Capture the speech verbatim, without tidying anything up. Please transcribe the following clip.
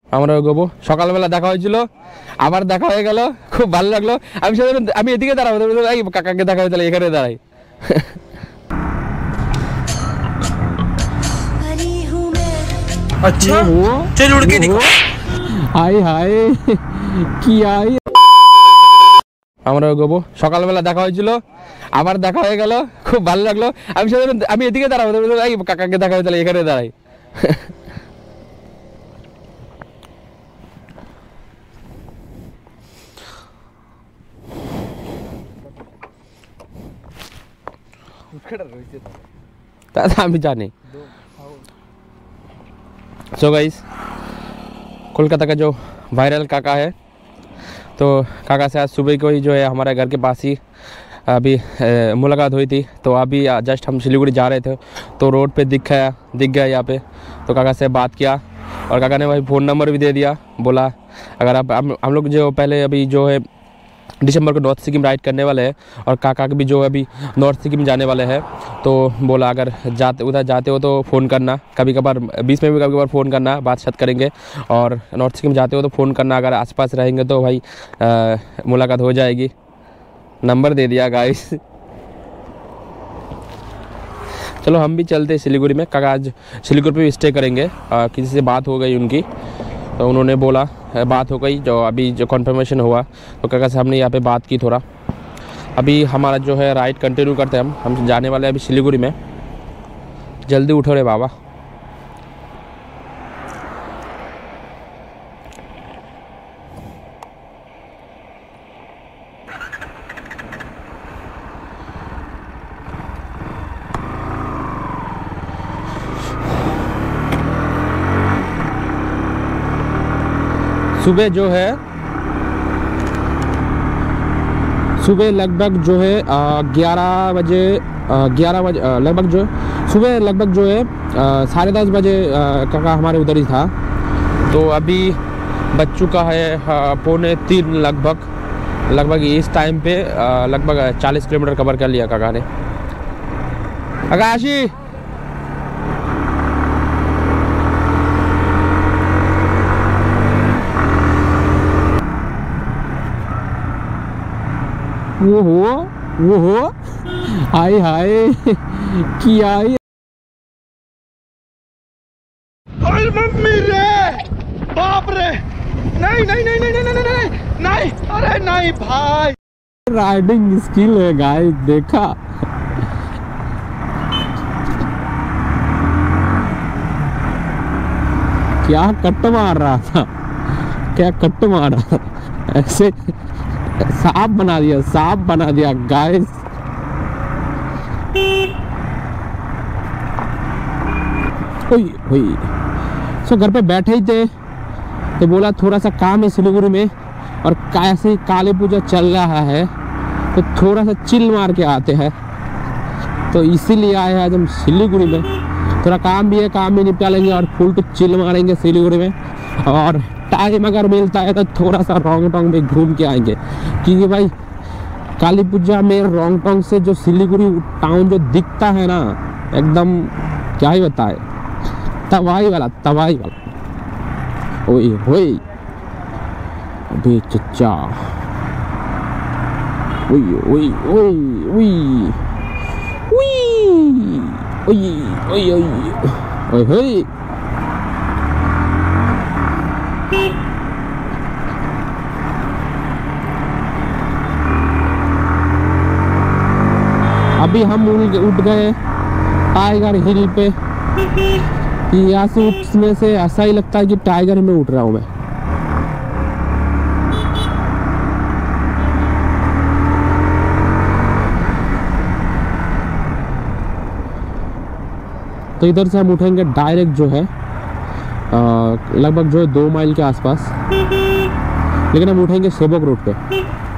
আমরা গোবো সকালবেলা দেখা হয়েছিল, আবার দেখা হয়ে গেল, খুব ভালো লাগলো। আমি আমি এদিকে দাঁড়াবো, কাকাকে দেখা হয়ে, তাহলে এখানে দাঁড়াই। अच्छा चल उड़ के दिखा। হাই হাই কি আই। আমরা গোবো সকালবেলা দেখা হয়েছিল, আবার দেখা হয়ে গেল, খুব ভালো লাগলো। আমি আমি এদিকে দাঁড়াবো, কাকাকে দেখা হয়ে, তাহলে এখানে দাঁড়াই। আমি জানি। सो गाइस, कोलकाता का जो वायरल काका है, तो काका से आज सुबह को ही जो है हमारे घर के पास ही अभी मुलाकात हुई थी। तो अभी जस्ट हम सिलीगुड़ी जा रहे थे, तो रोड पे दिख गया दिख गया यहाँ पे। तो काका से बात किया और काका ने भाई फ़ोन नंबर भी दे दिया। बोला अगर आप हम लोग जो पहले अभी जो है दिसंबर को नॉर्थ सिक्किम राइड करने वाले हैं, और काका भी जो अभी नॉर्थ सिक्किम जाने वाले हैं। तो बोला अगर जाते उधर जाते हो तो फ़ोन करना, कभी कभार बीच में भी कभी कभार फ़ोन करना, बात शात करेंगे। और नॉर्थ सिक्किम जाते हो तो फ़ोन करना, अगर आसपास रहेंगे तो भाई आ, मुलाकात हो जाएगी। नंबर दे दिया गाइस। चलो हम भी चलते सिलीगुड़ी में। काका आज सिलीगुड़ी पे स्टे करेंगे। आ, किसी से बात हो गई उनकी, तो उन्होंने बोला बात हो गई, जो अभी जो कन्फर्मेशन हुआ, तो काका से हमने यहाँ पे बात की थोड़ा। अभी हमारा जो है राइड कंटिन्यू करते हैं। हम हम जाने वाले हैं अभी सिलीगुड़ी में। जल्दी उठो रे बाबा। सुबह जो है सुबह लगभग जो है ग्यारह बजे ग्यारह बजे लगभग जो सुबह लगभग जो है साढ़े दस बजे काका हमारे उधर ही था। तो अभी बज चुका है पौने तीन लगभग लगभग इस टाइम पे लगभग चालीस किलोमीटर कवर कर लिया काका ने। आकाशी वो हो वो हो हाय हाय की आई। ओए मम्मी रे, बाप रे, नहीं नहीं नहीं नहीं नहीं नहीं नहीं, अरे नहीं भाई। राइडिंग स्किल है गाइस, देखा क्या कट मार रहा था, क्या कट मार रहा था, ऐसे सांप बना दिया, सांप बना दिया गाइस। ओए ओए सो घर पे बैठे ही थे, तो बोला थोड़ा सा काम है सिलीगुड़ी में, और कैसे काली पूजा चल रहा है, तो थोड़ा सा चिल मार के आते हैं। तो इसीलिए आए हैं आज हम सिलीगुड़ी में। थोड़ा काम भी है, काम भी निपटा लेंगे और फुल टू चिल मारेंगे सिलीगुड़ी में। और टाइम अगर मिलता है तो थोड़ा सा रोंगटोंग में घूम के आएंगे, क्योंकि भाई काली पूजा में रोंगटोंग से जो सिलीगुड़ी टाउन जो दिखता है ना, एकदम क्या ही बताए, तबाही वाला तबाही वाला। ओए होए अबे चचा, ओए ओए ओए ओए ओए ओए ओए ओए। अभी हम उठ गए टाइगर हिल पे। यहाँ से उठने से ऐसा ही लगता है कि टाइगर में उठ रहा हूँ मैं। तो इधर से हम उठेंगे डायरेक्ट जो है लगभग जो है दो माइल के आसपास, लेकिन हम उठेंगे सेबोक रोड पे।